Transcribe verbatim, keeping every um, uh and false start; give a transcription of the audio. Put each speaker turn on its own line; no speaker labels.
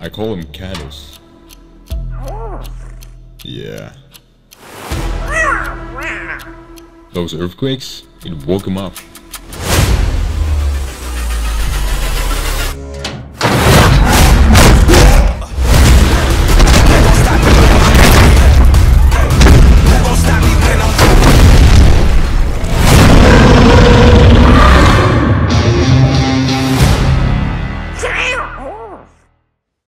I call him Caddis. Yeah. Those earthquakes, it woke him up.